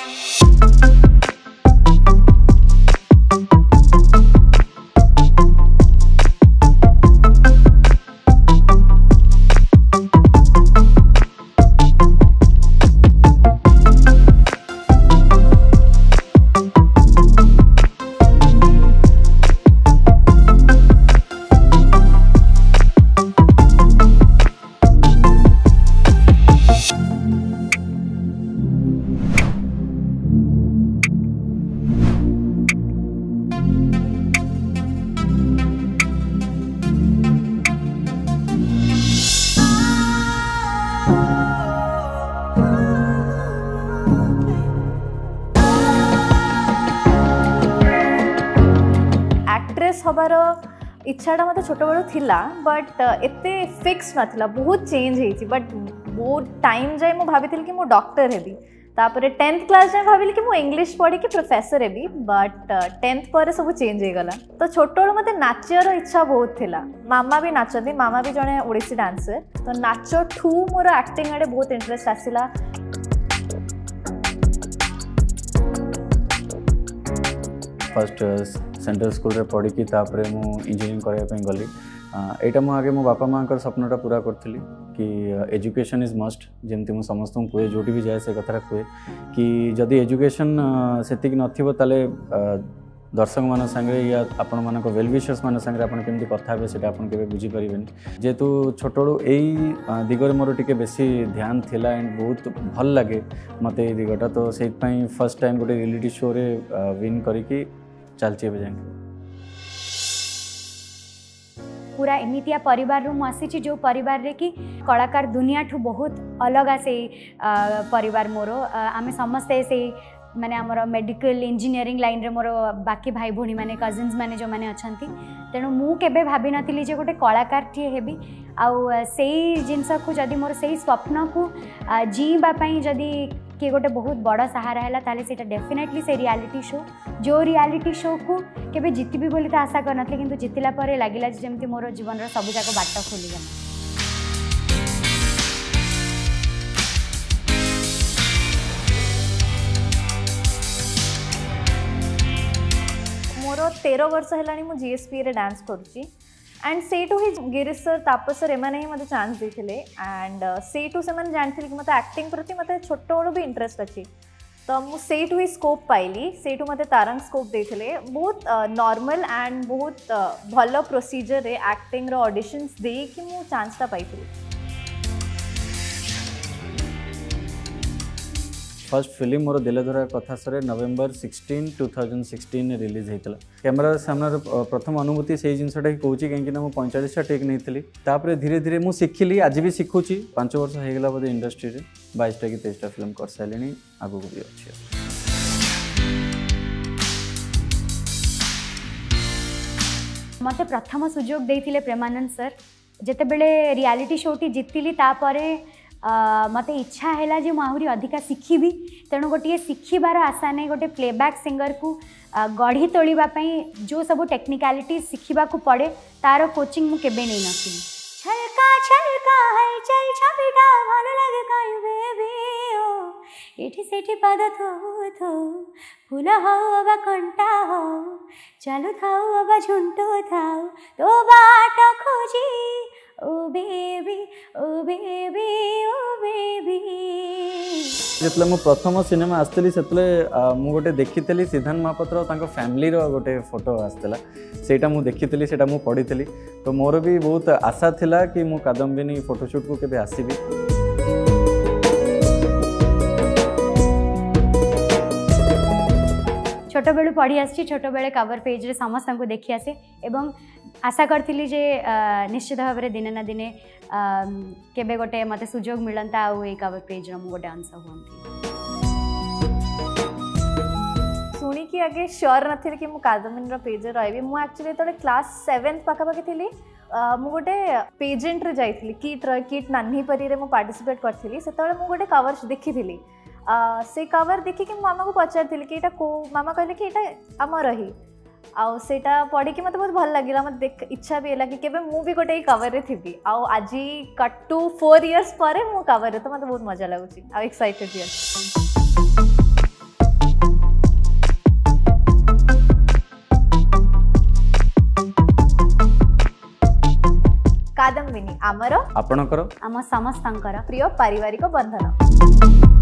हबार इच्छाटा मत छोट बड़ू थिला बट एते फिक्स नथिला बहुत चेंज होती बट बहुत टाइम जाए मु भाभी कि मु डॉक्टर हेबी तापर 10th क्लास जाए भाविली कि मु इंग्लिश पढ़ी कि प्रोफेसर हेबी बट 10th पर सब चेंज हो गला तो छोट बड़ू मत नाचर इच्छा बहुत थिला मामा भी नाचती मामा भी जड़े ओडिसी डांसर तो नाच ठू मोर एक्टिंग आड़े बहुत इंटरेस्ट आसला फर्स्ट सेंट्रल स्कूल रे पढ़ी कि तापरे मु इंजीनियरिंग करने गली एटा मु आगे मो बापा माँ सपनाटा पूरा करी कि एजुकेशन इज मस्ट जमती मुझे समस्त कहे जो भी जाए से कथा कहे कि जदि एजुकेशन सेति नथिबो ताले दर्शक मान संगे या आपण मान वेल विशर्स मान संगे आपण केमती कथा हे सेटा आपण केबे बुझी परिबेनी जेतु छोटोडू एई दिगरे मोर टिके बेसी ध्यान थिला एंड बहुत भल लगे मते ए दिगटा तो सेत पई फर्स्ट टाइम गोटे रियलिटी शो रे विन करिकि चलची ए जाए पूरा एमितिया परिवार रू आसी जो परिवार रे कि कलाकार दुनिया ठू बहुत अलग से परिवार मोर आमे समस्ते से माने आमर मेडिकल इंजीनियरिंग लाइन रे मोर बाकी भाई भौणी माने कजिन्स माने जो माने अछंती तेणु मु केबे भाबी नथिली जे गोटे कलाकार ठी हेबी आउ सेई जिनस को जदी मोर सेई स्वप्न को जीवा पई जदी कि गोटे बहुत बड़ सहारा है ताले सेटा डेफिनेटली से रियलिटी शो जो रियलिटी शो को केबे जितबी बोली तो आशा कर नथले किंतु जितिला परे लागिला जेमती मोर जीवन रो सब जाक बाट खोली गला मोर 13 वर्ष है मु जीएसपी रे डांस करुच्ची एंड सेठू ही गिरीश सर तापस सर एम ही मतलब चांस देते एंड सेठू से जानते कि मतलब एक्टिंग प्रति मतलब छोट बड़ू भी इंटरेस्ट अच्छी तो मुझे ही स्कोप पाइली सेठू मत तारंग स्कोप देते बहुत नॉर्मल एंड बहुत भल प्रोसीजर रे एक्टिंग रो ऑडिशंस दे कि मु चांसटा पाई फर्स्ट फिल्म मोर दिल धरा कथा सर नवेम्बर 16 2016 रिलीज होता कैमेरा सामने प्रथम अनुभूति से जिनसा ही कौच कहीं 45टा टेक नहीं तापर धीरे धीरे मुझे शिखिली आज भी शिखुची 5 वर्ष हो गला बोधे इंडस्ट्री रे 22टा कि 23टा फिल्म कर सारे आगू भी अच्छी मते प्रथम सुजोग देथिले प्रेमानंद सर जेते बेले रियलिटी शोटी जीतिली तापरे मते इच्छा है जे मुझे अधिका शिखी तेणु गोटे शिखबार आशा नहीं गोटे प्लेबैक सिंगर को गढ़ी तोड़ापी जो सब टेक्निकालिटी शिखा पड़े तार कोचिंग मुझे नहीं नथी छलका छलका हलचल छबिटा भल लगे काई बेबी ओ एठी सेठी पाद थो थो फूल हो अब कंटा हो चालू थाओ अब झुंटो थाओ तो बाट खोजी oh baby oh baby oh baby जितले मु प्रथम सिनेमा आसली से मु गोटे देखी सिद्धांत महापात्र और फैमिली रो गोटे फोटो आसला सेटा मु देखी सेटा मु पढ़ी तो मोर भी बहुत आशा थिला कि मु कादम्बिनी फोटोशूट को केबे आसीबी छोट बेलू पढ़ी आसी छोट बेले कवर पेज रे समस्त को देखी आसे एवं आशा करथिली जे निश्चित भाव में दिने ना दिने केबे गोटे मते सुजोग मिलंता आउ ए कवर पेज रो गोटे अंश होंती सुनी कि आगे श्योर नथिले कि मु कादम्बिनी रो पेज रे रहबी मु एक्चुअली तले क्लास 7th पाखा पाखी थिली मु गोटे पेजेंट रे जाइथिली किट नान्ही परी रे मु पार्टिसिपेट करथिली सेतले मु गोटे कवर देखिथिली से कवर देखी कि मामा को पचारि कि को मामा कहले कि एटा आम रही आउ सेटा पढ़ी कि मत बहुत भल लगिला मत देख इच्छा भी है कि केबे मु भी गोटे कवर रे थिबी आउ आज कट टू 4 इयर्स पर मु कवर रे तो मत बहुत मजा लागुची आ एक्साइटेड भी कादम्बिनी आमर आपणकर आम समस्तंकर प्रिय पारिवारिक बंधन।